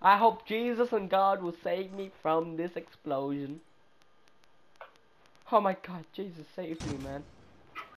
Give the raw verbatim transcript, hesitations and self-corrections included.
I hope Jesus and God will save me from this explosion. Oh my God, Jesus, save me, man.